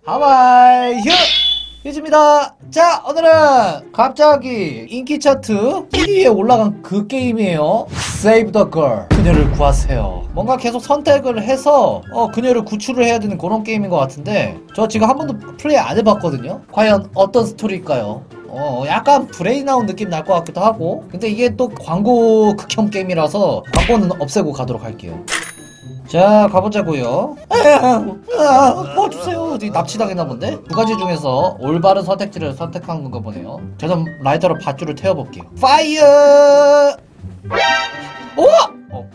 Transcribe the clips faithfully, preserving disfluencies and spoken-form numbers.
하와이 휴! 휴즈입니다. 자, 오늘은 갑자기 인기 차트 일 위에 올라간 그 게임이에요. Save the Girl. 그녀를 구하세요. 뭔가 계속 선택을 해서 어, 그녀를 구출을 해야 되는 그런 게임인 것 같은데, 저 지금 한 번도 플레이 안 해봤거든요. 과연 어떤 스토리일까요? 어, 약간 브레인아웃 느낌 날 것 같기도 하고, 근데 이게 또 광고 극혐 게임이라서 광고는 없애고 가도록 할게요. 자, 가보자고요. 뭐 주세요. 납치당했나 본데? 두 가지 중에서 올바른 선택지를 선택한 건가 보네요. 저는 라이터로 밧줄을 태워볼게요. 파이어! 오! 어.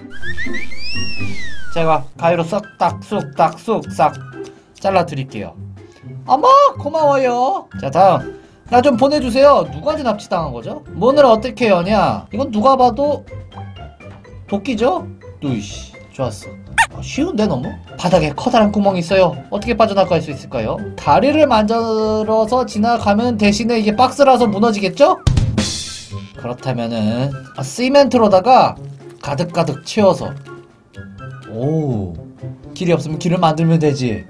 제가 가위로 쏙딱 쏙딱 쏙싹 잘라드릴게요. 어머, 고마워요. 자, 다음 나 좀 보내주세요. 누구한테 납치당한 거죠? 문을 어떻게 여냐? 이건 누가 봐도 도끼죠? 으이씨, 좋았어. 쉬운데 너무? 바닥에 커다란 구멍이 있어요. 어떻게 빠져나갈 수 있을까요? 다리를 만들어서 지나가면 대신에 이게 박스라서 무너지겠죠? 그렇다면은 아, 시멘트로다가 가득가득 채워서, 오, 길이 없으면 길을 만들면 되지.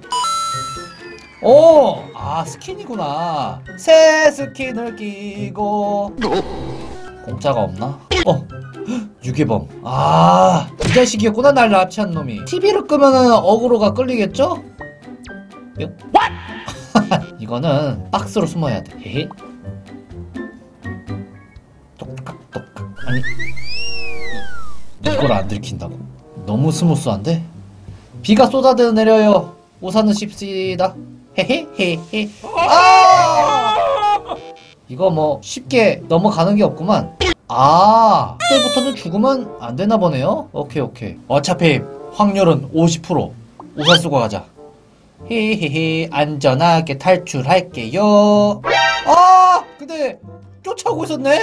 오! 아, 스킨이구나. 새 스킨을 끼고. 공짜가 없나? 어! 유괴범. 아, 이 자식이었구나, 날 납치한 놈이. 티비를 끄면은 어그로가 끌리겠죠? 뿅? 이거는 박스로 숨어야 돼. 헤헤. 똑깍 똑깍. 아니, 이걸 안 들킨다고? 너무 스무스한데? 비가 쏟아져 내려요. 우산은 씹시다. 헤헤 헤헤. 아! 이거 뭐 쉽게 넘어가는 게 없구만. 아, 그때부터는 죽으면 안 되나 보네요. 오케이 오케이. 어차피 확률은 오십 퍼센트. 우산 쓰고 가자. 헤헤헤. 안전하게 탈출할게요. 아, 근데 쫓아오고 있었네.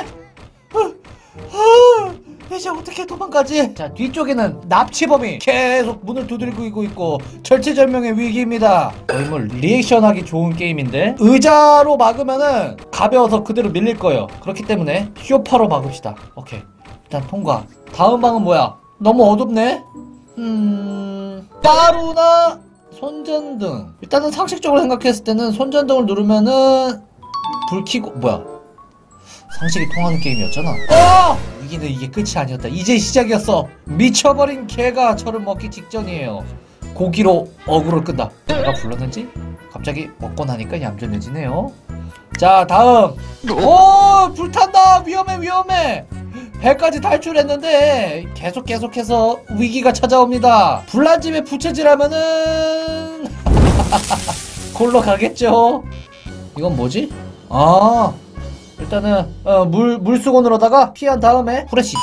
아, 이제 어떻게 도망가지? 자, 뒤쪽에는 납치범이 계속 문을 두들기고 있고 절체절명의 위기입니다. 거의 뭐 리액션하기 좋은 게임인데, 의자로 막으면은 가벼워서 그대로 밀릴 거예요. 그렇기 때문에 쇼파로 막읍시다. 오케이, 일단 통과. 다음 방은 뭐야? 너무 어둡네? 음... 따루나 손전등. 일단은 상식적으로 생각했을 때는 손전등을 누르면은 불 켜고, 뭐야, 상식이 통하는 게임이었잖아. 어! 위기는 이게 끝이 아니었다. 이제 시작이었어. 미쳐버린 개가 저를 먹기 직전이에요. 고기로 어그로를 끈다. 내가 불렀는지 갑자기 먹고 나니까 얌전해지네요. 자, 다음. 오, 불탄다. 위험해 위험해. 배까지 탈출했는데 계속 계속해서 위기가 찾아옵니다. 불난 집에 부채질하면은 골로 가겠죠. 이건 뭐지? 아, 일단은 어, 물, 물수건으로다가 피한 다음에 후레쉬지.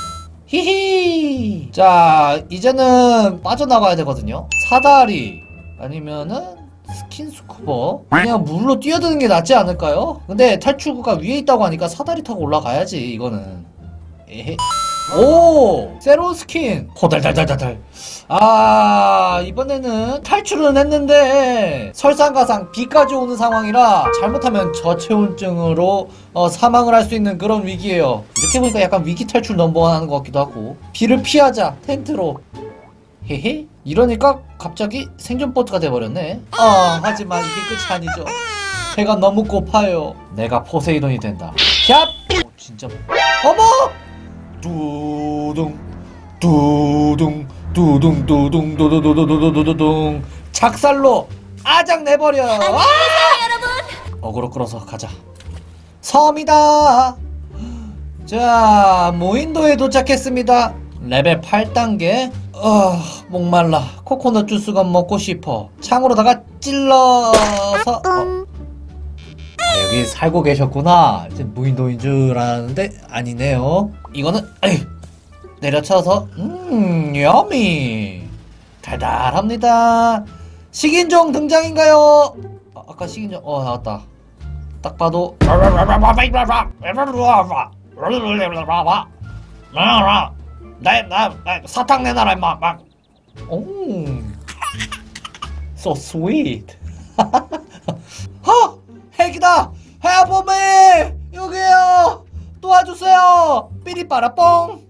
히히. 자, 이제는 빠져나가야 되거든요. 사다리 아니면은 스킨스쿠버. 그냥 물로 뛰어드는 게 낫지 않을까요? 근데 탈출구가 위에 있다고 하니까 사다리 타고 올라가야지. 이거는 에헤. 오, 새로운 스킨 호달달달달달. 아, 이번에는 탈출은 했는데 설상가상 비까지 오는 상황이라 잘못하면 저체온증으로 어, 사망을 할 수 있는 그런 위기예요. 이렇게 보니까 약간 위기 탈출 넘버원 하는 것 같기도 하고. 비를 피하자 텐트로. 헤헤. 이러니까 갑자기 생존 보트가 돼버렸네. 아, 하지만 이게 끝이 아니죠. 배가 너무 고파요. 내가 포세이돈이 된다. 샵. 오, 진짜. 어머. 두둥 두둥 두둥 두둥 두두두두두두두둥. 작살로 아작 내버려. 아! 어그로 끌어서 가자. 섬이다. 자, 무인도에 도착했습니다. 레벨 팔 단계. 어, 목말라. 코코넛 주스가 먹고 싶어. 창으로다가 찔러서. 어. 아, 여기 살고 계셨구나. 이제 무인도인 줄 알았는데 아니네요. 이거는 에이, 내려쳐서 음, 여미. 달달합니다. 식인종 등장인가요? 아, 아까 식인종 어 나왔다. 딱 봐도 나 사탕 내놔라 임마. 막. 오, so sweet. 하! 핵이다! 해아범이! 여기에요! 도와주세요! 삐리빠라뽕!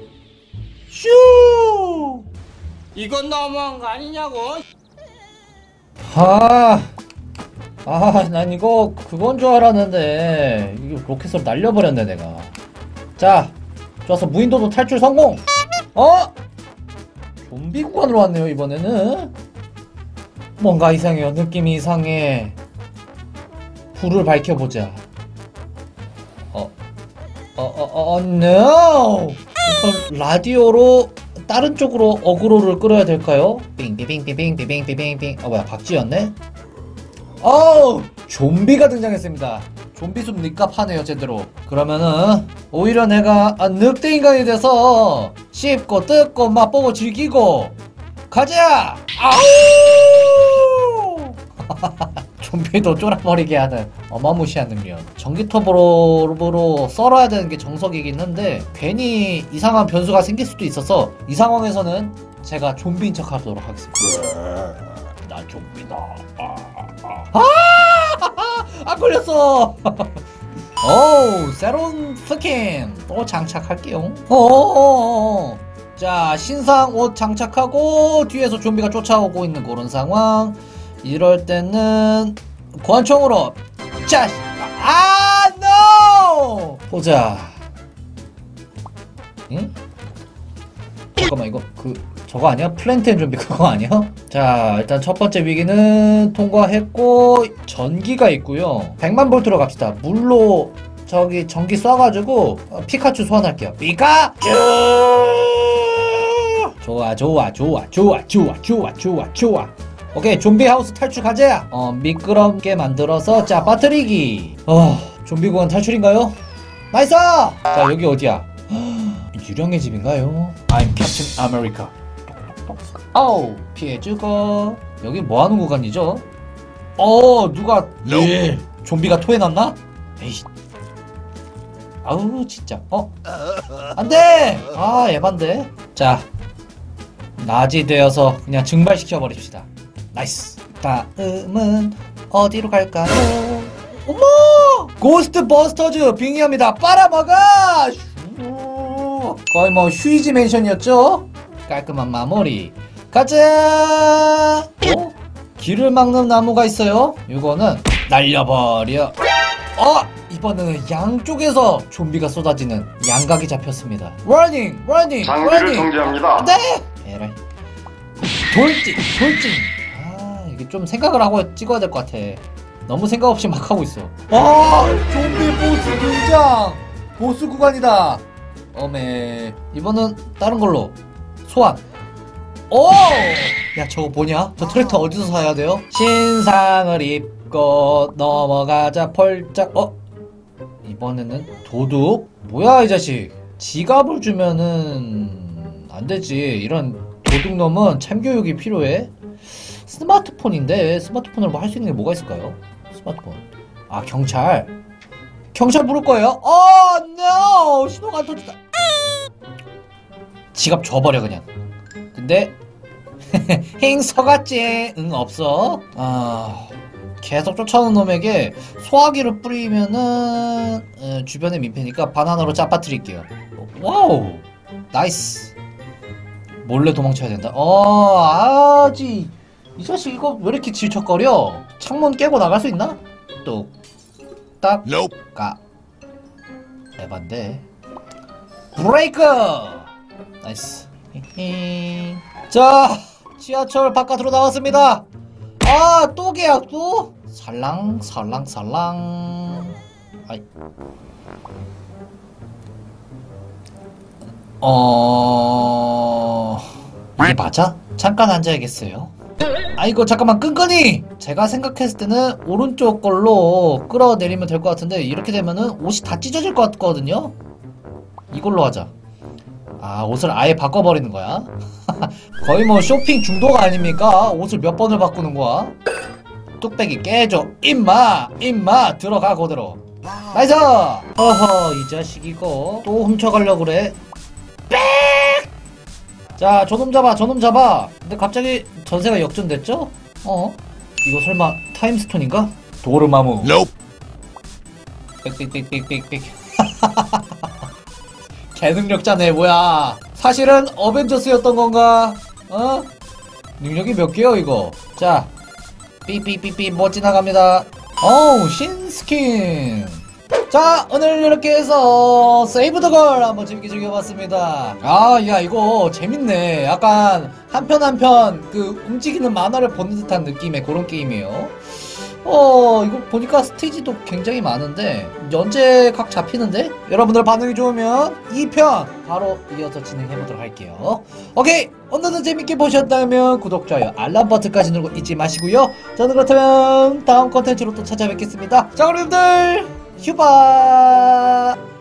슈! 이건 너무한 거 아니냐고. 아, 아, 난 이거 그건 줄 알았는데 이거 로켓으로 날려버렸네 내가. 자, 좋아서 무인도도 탈출 성공! 어? 좀비 구간으로 왔네요 이번에는. 뭔가 이상해요. 느낌이 이상해. 불을 밝혀보자. 어? 어, 어, 어, no! 라디오로 다른 쪽으로 어그로를 끌어야 될까요? 빙빙빙빙빙빙빙빙빙. 아 뭐야, 박쥐였네? 어우! 좀비가 등장했습니다. 좀비 숲 니값 하네요 제대로. 그러면은 오히려 내가 아, 늑대 인간이 돼서 씹고 뜯고 맛보고 즐기고 가자! 아우! 좀비도 쫄아버리게 하는 어마무시한 능력. 전기톱으로 썰어야 되는 게 정석이긴 한데 괜히 이상한 변수가 생길 수도 있어서 이 상황에서는 제가 좀비인 척 하도록 하겠습니다. 나 좀비다. 아, 아, 아. 안 걸렸어. 오, 새로운 스킨 또 장착할게요. 어어어어. 자, 신상 옷 장착하고 뒤에서 좀비가 쫓아오고 있는 그런 상황. 이럴 때는 권총으로 자, 아, 노! 보자. 응? 잠깐만, 이거 그 저거 아니야? 플랜텐 좀비 그거 아니야? 자, 일단 첫 번째 위기는 통과했고 전기가 있고요. 백만 볼트로 갑시다. 물로 저기 전기 쏴가지고 어, 피카츄 소환할게요. 피카츄! 좋아 좋아 좋아 좋아 좋아 좋아 좋아 좋아. 오케이, 좀비 하우스 탈출 가자. 어, 미끄럽게 만들어서 자, 빠뜨리기. 어, 좀비 구간 탈출인가요? 나이스! 자, 여기 어디야? 유령의 집인가요? I'm Captain America. 어우, 피해주고. 여기 뭐하는 구간이죠? 어, 누가 예, 좀비가 토해놨나? 에이, 아우 진짜. 어? 안돼! 아, 에반데. 자, 낮이 되어서 그냥 증발시켜버립시다. 나이스. 다음은 어디로 갈까요? 어머! 고스트 버스터즈 빙의합니다. 빨아먹어! 거의 뭐 휴이지 맨션이었죠? 깔끔한 마무리. 가자! 어? 길을 막는 나무가 있어요. 이거는 날려버려. 어! 이번에는 양쪽에서 좀비가 쏟아지는 양각이 잡혔습니다. 러닝! 러닝! 장비를 정지합니다. 네! 에라이. 돌진! 돌진! 아, 이게 좀 생각을 하고 찍어야 될 것 같아. 너무 생각 없이 막 하고 있어. 아! 좀비 보스 등장! 보스 구간이다. 어메. 이번은 다른 걸로 소환. 오! 야, 저거 뭐냐? 저 트랙터 어디서 사야 돼요? 신상을 입고 넘어가자 펄짝. 어? 이번에는 도둑? 뭐야 이 자식. 지갑을 주면은 안 되지. 이런 도둑놈은 참교육이 필요해. 스마트폰인데 스마트폰으로 뭐 할 수 있는 게 뭐가 있을까요? 스마트폰. 아, 경찰. 경찰 부를 거예요? 어, no! 신호가 안 터졌다. 지갑 줘버려 그냥. 근데 힝 서갔지. 응, 없어. 아, 계속 쫓아오는 놈에게 소화기를 뿌리면은 에, 주변에 민폐니까 바나나로 짜빠뜨릴게요. 와우, 나이스. 몰래 도망쳐야 된다. 어, 아지. 이 자식 이거 왜 이렇게 질척거려? 창문 깨고 나갈 수 있나? 뚝딱 까. 에반데. 브레이크. 나이스. 자, 지하철 바깥으로 나왔습니다. 아, 또 계약 또? 살랑 살랑 살랑. 아이. 어... 이게 맞아? 잠깐 앉아야겠어요. 아이고, 잠깐만, 끈끈이! 제가 생각했을 때는 오른쪽 걸로 끌어내리면 될 것 같은데 이렇게 되면은 옷이 다 찢어질 것 같거든요? 이걸로 하자. 아, 옷을 아예 바꿔버리는 거야? 거의 뭐 쇼핑 중독 아닙니까? 옷을 몇 번을 바꾸는 거야? 뚝배기 깨줘. 임마! 임마! 들어가, 그대로. 나이스! 어허, 이 자식 이거 또 훔쳐가려고 그래. 빽! 자, 저놈 잡아, 저놈 잡아. 근데 갑자기 전세가 역전됐죠? 어? 이거 설마 타임스톤인가? 도르마무. Nope. 빽빽빽빽빽빽. 개능력자네, 뭐야. 사실은 어벤져스였던 건가? 어? 능력이 몇 개요, 이거? 자, 삐삐삐삐 뭐 지나갑니다. 어우, 신스킨. 자, 오늘 이렇게 해서 세이브 더 걸 한번 재밌게 즐겨봤습니다. 아, 야, 이거 재밌네. 약간 한 편 한 편 그 움직이는 만화를 보는 듯한 느낌의 그런 게임이에요. 어, 이거 보니까 스테이지도 굉장히 많은데 연재 각 잡히는데? 여러분들 반응이 좋으면 이 편 바로 이어서 진행해보도록 할게요. 오케이! 오늘도 재밌게 보셨다면 구독, 좋아요, 알람 버튼까지 누르고 잊지 마시고요. 저는 그렇다면 다음 컨텐츠로 또 찾아뵙겠습니다. 자, 그럼 여러분들 휴바.